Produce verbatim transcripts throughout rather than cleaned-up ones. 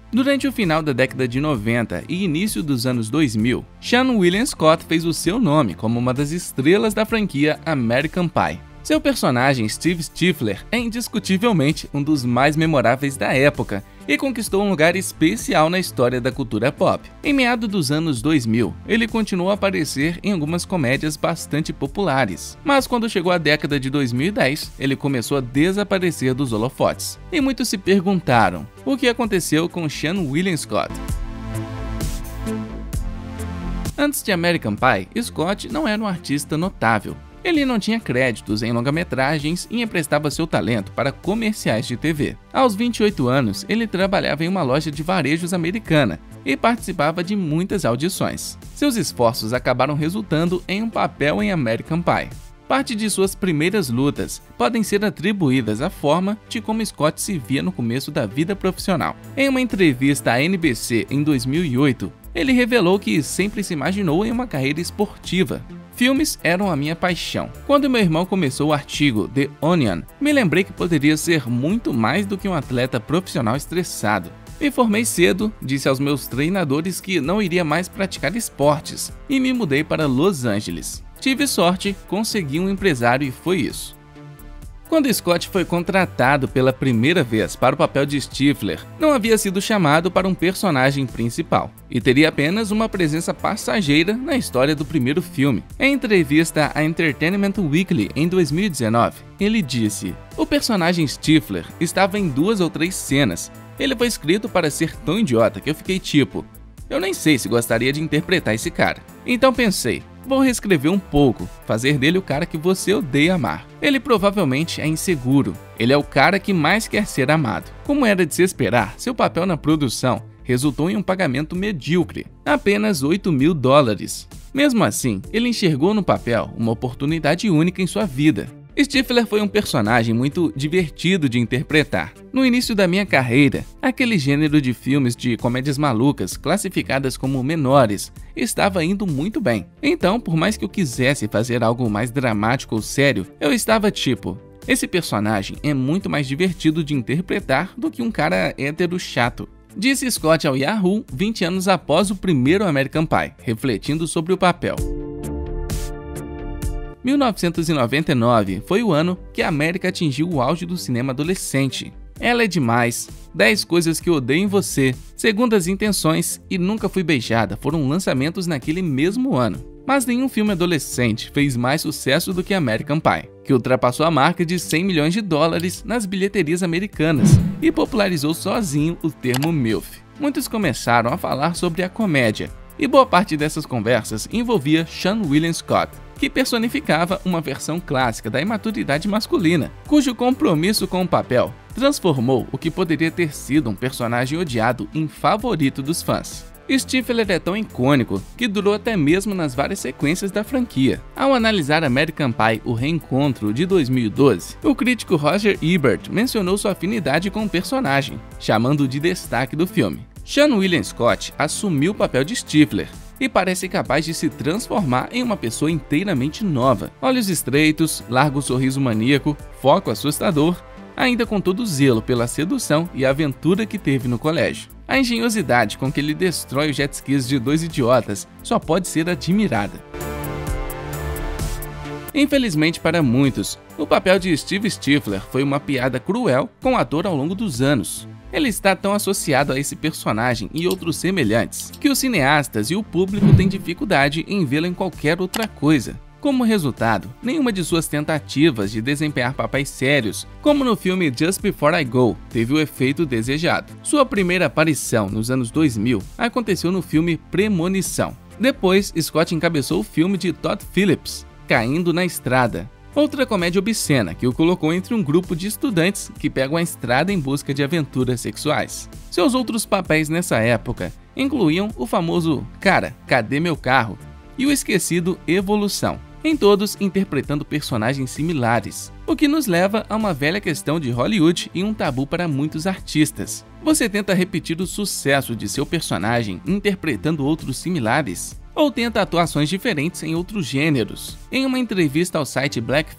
Durante o final da década de noventa e início dos anos dois mil, Seann William Scott fez o seu nome como uma das estrelas da franquia American Pie. Seu personagem, Steve Stifler, é indiscutivelmente um dos mais memoráveis da época e conquistou um lugar especial na história da cultura pop. Em meados dos anos dois mil, ele continuou a aparecer em algumas comédias bastante populares, mas quando chegou a década de dois mil e dez, ele começou a desaparecer dos holofotes. E muitos se perguntaram o que aconteceu com Seann William Scott. Antes de American Pie, Scott não era um artista notável. Ele não tinha créditos em longa-metragens e emprestava seu talento para comerciais de T V. Aos vinte e oito anos, ele trabalhava em uma loja de varejos americana e participava de muitas audições. Seus esforços acabaram resultando em um papel em American Pie. Parte de suas primeiras lutas podem ser atribuídas à forma de como Scott se via no começo da vida profissional. Em uma entrevista à N B C em dois mil e oito, ele revelou que sempre se imaginou em uma carreira esportiva. Filmes eram a minha paixão. Quando meu irmão começou o artigo The Onion, me lembrei que poderia ser muito mais do que um atleta profissional estressado. Me formei cedo, disse aos meus treinadores que não iria mais praticar esportes e me mudei para Los Angeles. Tive sorte, consegui um empresário e foi isso. Quando Scott foi contratado pela primeira vez para o papel de Stifler, não havia sido chamado para um personagem principal e teria apenas uma presença passageira na história do primeiro filme. Em entrevista à Entertainment Weekly em dois mil e dezenove, ele disse: "O personagem Stifler estava em duas ou três cenas. Ele foi escrito para ser tão idiota que eu fiquei tipo, eu nem sei se gostaria de interpretar esse cara. Então pensei, vou reescrever um pouco, fazer dele o cara que você odeia amar. Ele provavelmente é inseguro, ele é o cara que mais quer ser amado." Como era de se esperar, seu papel na produção resultou em um pagamento medíocre, apenas oito mil dólares. Mesmo assim, ele enxergou no papel uma oportunidade única em sua vida. Stifler foi um personagem muito divertido de interpretar. No início da minha carreira, aquele gênero de filmes de comédias malucas, classificadas como menores, estava indo muito bem. Então, por mais que eu quisesse fazer algo mais dramático ou sério, eu estava tipo, esse personagem é muito mais divertido de interpretar do que um cara hétero chato. Disse Scott ao Yahoo vinte anos após o primeiro American Pie, refletindo sobre o papel. mil novecentos e noventa e nove foi o ano que a América atingiu o auge do cinema adolescente. Ela é Demais, dez Coisas que Eu Odeio em Você, Segundas Intenções e Nunca Fui Beijada foram lançamentos naquele mesmo ano. Mas nenhum filme adolescente fez mais sucesso do que American Pie, que ultrapassou a marca de cem milhões de dólares nas bilheterias americanas e popularizou sozinho o termo MILF. Muitos começaram a falar sobre a comédia, e boa parte dessas conversas envolvia Seann William Scott, que personificava uma versão clássica da imaturidade masculina, cujo compromisso com o papel transformou o que poderia ter sido um personagem odiado em favorito dos fãs. Stifler é tão icônico que durou até mesmo nas várias sequências da franquia. Ao analisar American Pie O Reencontro de dois mil e doze, o crítico Roger Ebert mencionou sua afinidade com o personagem, chamando-o de destaque do filme. Seann William Scott assumiu o papel de Stifler e parece capaz de se transformar em uma pessoa inteiramente nova. Olhos estreitos, largo sorriso maníaco, foco assustador, ainda com todo o zelo pela sedução e aventura que teve no colégio. A engenhosidade com que ele destrói os jet skis de dois idiotas só pode ser admirada. Infelizmente para muitos, o papel de Steve Stifler foi uma piada cruel com o ator ao longo dos anos. Ele está tão associado a esse personagem e outros semelhantes, que os cineastas e o público têm dificuldade em vê-lo em qualquer outra coisa. Como resultado, nenhuma de suas tentativas de desempenhar papéis sérios, como no filme Just Before I Go, teve o efeito desejado. Sua primeira aparição nos anos dois mil aconteceu no filme Premonição. Depois, Scott encabeçou o filme de Todd Phillips, Caindo na Estrada, outra comédia obscena que o colocou entre um grupo de estudantes que pegam a estrada em busca de aventuras sexuais. Seus outros papéis nessa época incluíam o famoso Cara, Cadê Meu Carro? E o esquecido Evolução, em todos interpretando personagens similares, o que nos leva a uma velha questão de Hollywood e um tabu para muitos artistas. Você tenta repetir o sucesso de seu personagem interpretando outros similares? Ou tenta atuações diferentes em outros gêneros? Em uma entrevista ao site Black Film,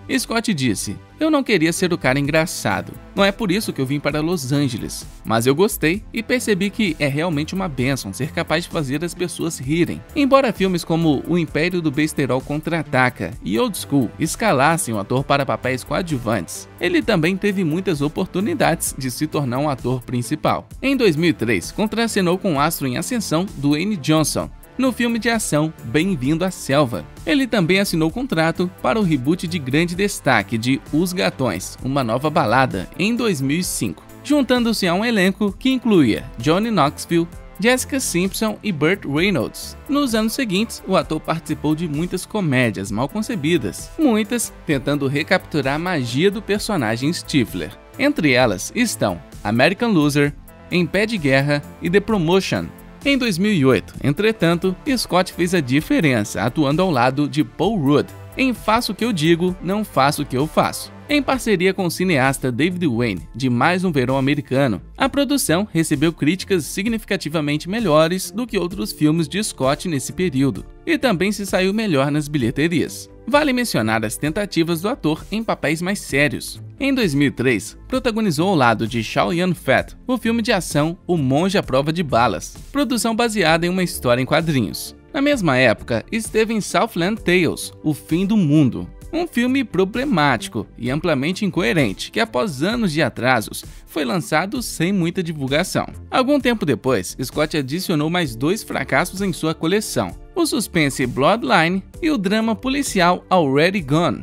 Scott disse: "Eu não queria ser o cara engraçado. Não é por isso que eu vim para Los Angeles. Mas eu gostei e percebi que é realmente uma bênção ser capaz de fazer as pessoas rirem." Embora filmes como O Império do Besterol Contra-Ataca e Old School escalassem o ator para papéis coadjuvantes, ele também teve muitas oportunidades de se tornar um ator principal. Em dois mil e três, contracenou com o astro em ascensão Dwayne Johnson no filme de ação Bem-vindo à Selva. Ele também assinou contrato para o reboot de grande destaque de Os Gatões, Uma Nova Balada, em dois mil e cinco, juntando-se a um elenco que incluía Johnny Knoxville, Jessica Simpson e Burt Reynolds. Nos anos seguintes, o ator participou de muitas comédias mal concebidas, muitas tentando recapturar a magia do personagem Stifler. Entre elas estão American Loser, Em Pé de Guerra e The Promotion. Em dois mil e oito, entretanto, Scott fez a diferença atuando ao lado de Paul Rudd em Faço o que eu digo, não faço o que eu faço. Em parceria com o cineasta David Wayne, de Mais um Verão Americano, a produção recebeu críticas significativamente melhores do que outros filmes de Scott nesse período, e também se saiu melhor nas bilheterias. Vale mencionar as tentativas do ator em papéis mais sérios. Em dois mil e três, protagonizou ao lado de Chow Yun-fat o filme de ação O Monge à Prova de Balas, produção baseada em uma história em quadrinhos. Na mesma época, esteve em Southland Tales, O Fim do Mundo, um filme problemático e amplamente incoerente que, após anos de atrasos, foi lançado sem muita divulgação. Algum tempo depois, Scott adicionou mais dois fracassos em sua coleção: o suspense Bloodline e o drama policial Already Gone.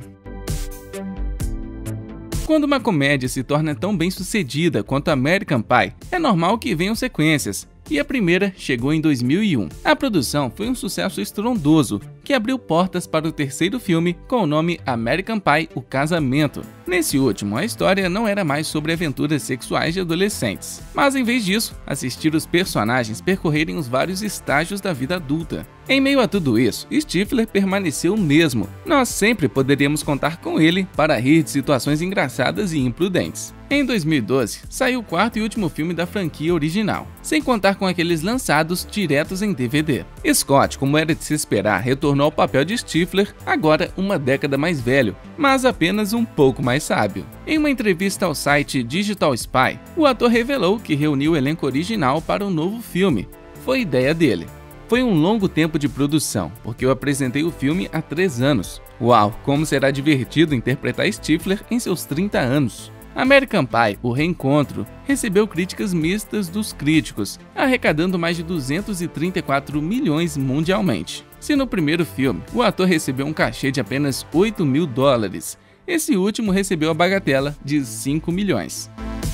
Quando uma comédia se torna tão bem sucedida quanto American Pie, é normal que venham sequências, e a primeira chegou em dois mil e um. A produção foi um sucesso estrondoso, que abriu portas para o terceiro filme com o nome American Pie: O Casamento. Nesse último, a história não era mais sobre aventuras sexuais de adolescentes, mas em vez disso, assistir os personagens percorrerem os vários estágios da vida adulta. Em meio a tudo isso, Stifler permaneceu o mesmo. Nós sempre poderíamos contar com ele para rir de situações engraçadas e imprudentes. Em dois mil e doze, saiu o quarto e último filme da franquia original, sem contar com aqueles lançados diretos em D V D. Scott, como era de se esperar, retornou ao papel de Stifler, agora uma década mais velho, mas apenas um pouco mais sábio. Em uma entrevista ao site Digital Spy, o ator revelou que reuniu o elenco original para um novo filme. Foi ideia dele. Foi um longo tempo de produção, porque eu apresentei o filme há três anos. Uau, como será divertido interpretar Stifler em seus trinta anos. American Pie: O Reencontro recebeu críticas mistas dos críticos, arrecadando mais de duzentos e trinta e quatro milhões mundialmente. Se no primeiro filme o ator recebeu um cachê de apenas oito mil dólares, esse último recebeu a bagatela de cinco milhões.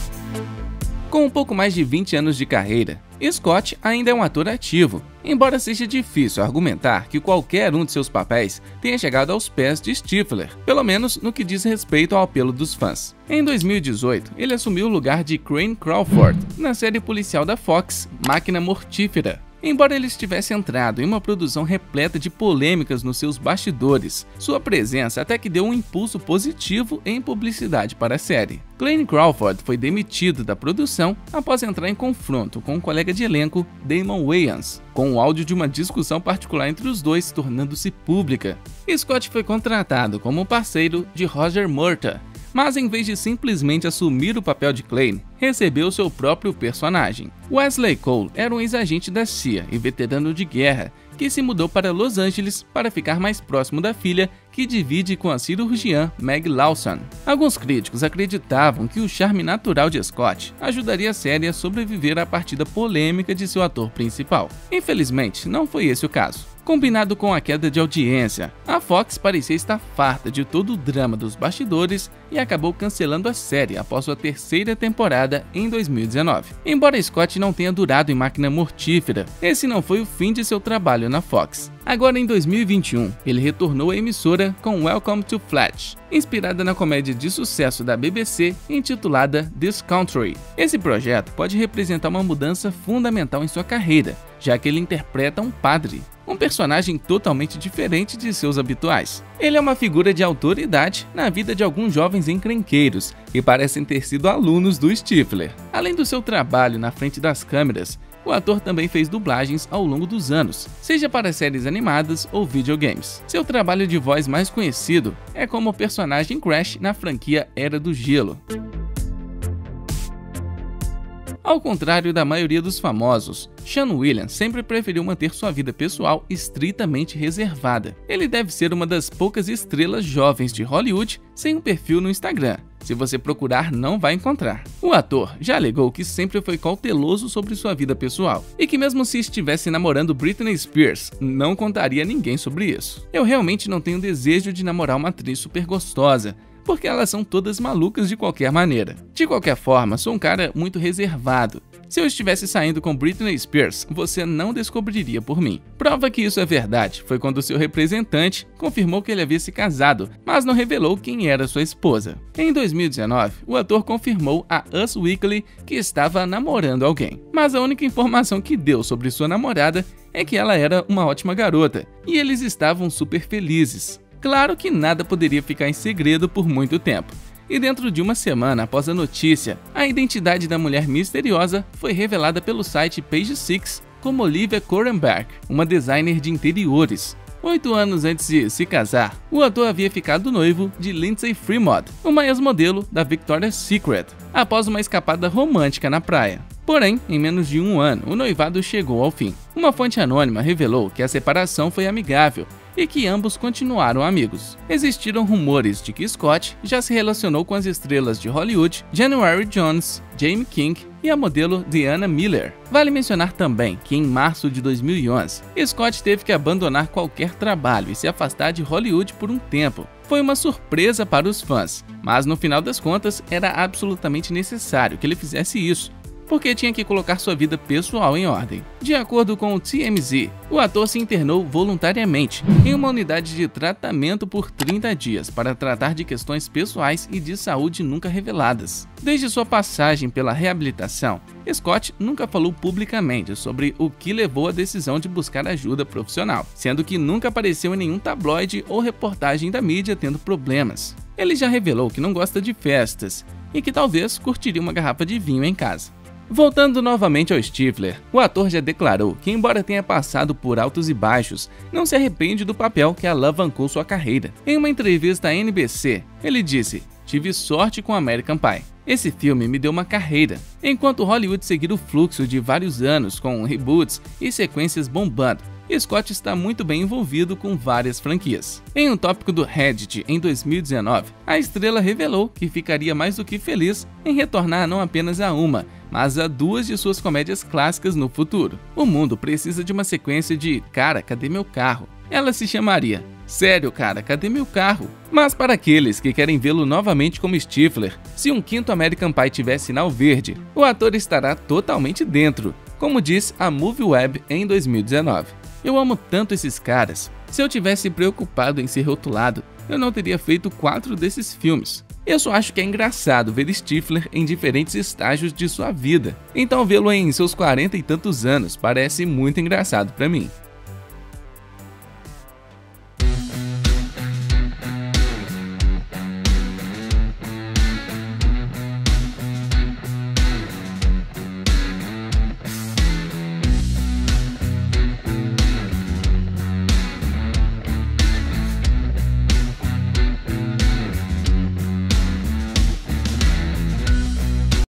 Com um pouco mais de vinte anos de carreira, Scott ainda é um ator ativo, embora seja difícil argumentar que qualquer um de seus papéis tenha chegado aos pés de Stifler, pelo menos no que diz respeito ao apelo dos fãs. Em dois mil e dezoito, ele assumiu o lugar de Crane Crawford na série policial da Fox, Máquina Mortífera. Embora ele estivesse entrado em uma produção repleta de polêmicas nos seus bastidores, sua presença até que deu um impulso positivo em publicidade para a série. Crane Crawford foi demitido da produção após entrar em confronto com um colega de elenco, Damon Wayans, com o áudio de uma discussão particular entre os dois tornando-se pública. Scott foi contratado como parceiro de Roger Murtaugh, mas em vez de simplesmente assumir o papel de Klein, recebeu seu próprio personagem. Wesley Cole era um ex-agente da C I A e veterano de guerra, que se mudou para Los Angeles para ficar mais próximo da filha, que divide com a cirurgiã Meg Lawson. Alguns críticos acreditavam que o charme natural de Scott ajudaria a série a sobreviver à partida polêmica de seu ator principal. Infelizmente, não foi esse o caso. Combinado com a queda de audiência, a Fox parecia estar farta de todo o drama dos bastidores e acabou cancelando a série após sua terceira temporada em dois mil e dezenove. Embora Scott não tenha durado em Máquina Mortífera, esse não foi o fim de seu trabalho na Fox. Agora em dois mil e vinte e um, ele retornou à emissora com Welcome to Flatch, inspirada na comédia de sucesso da B B C intitulada This Country. Esse projeto pode representar uma mudança fundamental em sua carreira, já que ele interpreta um padre, um personagem totalmente diferente de seus habituais. Ele é uma figura de autoridade na vida de alguns jovens encrenqueiros que parecem ter sido alunos do Stifler. Além do seu trabalho na frente das câmeras, O ator também fez dublagens ao longo dos anos, seja para séries animadas ou videogames. Seu trabalho de voz mais conhecido é como o personagem Crash na franquia Era do Gelo. Ao contrário da maioria dos famosos, Sean William sempre preferiu manter sua vida pessoal estritamente reservada. Ele deve ser uma das poucas estrelas jovens de Hollywood sem um perfil no Instagram. Se você procurar, não vai encontrar. O ator já alegou que sempre foi cauteloso sobre sua vida pessoal e que mesmo se estivesse namorando Britney Spears, não contaria a ninguém sobre isso. Eu realmente não tenho desejo de namorar uma atriz super gostosa, porque elas são todas malucas de qualquer maneira. De qualquer forma, sou um cara muito reservado. Se eu estivesse saindo com Britney Spears, você não descobriria por mim. Prova que isso é verdade foi quando seu representante confirmou que ele havia se casado, mas não revelou quem era sua esposa. Em dois mil e dezenove, o ator confirmou a Us Weekly que estava namorando alguém, mas a única informação que deu sobre sua namorada é que ela era uma ótima garota, e eles estavam super felizes. Claro que nada poderia ficar em segredo por muito tempo. E dentro de uma semana após a notícia, a identidade da mulher misteriosa foi revelada pelo site Page Six como Olivia Korenberg, uma designer de interiores. Oito anos antes de se casar, o ator havia ficado noivo de Lindsay Freemod, uma ex-modelo da Victoria's Secret, após uma escapada romântica na praia. Porém, em menos de um ano, o noivado chegou ao fim. Uma fonte anônima revelou que a separação foi amigável e que ambos continuaram amigos. Existiram rumores de que Scott já se relacionou com as estrelas de Hollywood January Jones, Jaime King e a modelo Diana Miller. Vale mencionar também que em março de dois mil e onze, Scott teve que abandonar qualquer trabalho e se afastar de Hollywood por um tempo. Foi uma surpresa para os fãs, mas no final das contas era absolutamente necessário que ele fizesse isso, porque tinha que colocar sua vida pessoal em ordem. De acordo com o T M Z, o ator se internou voluntariamente em uma unidade de tratamento por trinta dias para tratar de questões pessoais e de saúde nunca reveladas. Desde sua passagem pela reabilitação, Scott nunca falou publicamente sobre o que levou à decisão de buscar ajuda profissional, sendo que nunca apareceu em nenhum tabloide ou reportagem da mídia tendo problemas. Ele já revelou que não gosta de festas e que talvez curtiria uma garrafa de vinho em casa. Voltando novamente ao Stifler, o ator já declarou que, embora tenha passado por altos e baixos, não se arrepende do papel que alavancou sua carreira. Em uma entrevista à N B C, ele disse: "Tive sorte com American Pie. Esse filme me deu uma carreira." Enquanto Hollywood seguir o fluxo de vários anos com reboots e sequências bombando, Scott está muito bem envolvido com várias franquias. Em um tópico do Reddit em dois mil e dezenove, a estrela revelou que ficaria mais do que feliz em retornar não apenas a uma, mas a duas de suas comédias clássicas no futuro. O mundo precisa de uma sequência de "Cara, cadê meu carro?". Ela se chamaria "Sério, cara, cadê meu carro?". Mas para aqueles que querem vê-lo novamente como Stifler, se um quinto American Pie tiver sinal verde, o ator estará totalmente dentro, como diz a MovieWeb em dois mil e dezenove. Eu amo tanto esses caras. Se eu tivesse preocupado em ser rotulado, eu não teria feito quatro desses filmes. Eu só acho que é engraçado ver Stifler em diferentes estágios de sua vida. Então vê-lo em seus quarenta e tantos anos parece muito engraçado pra mim.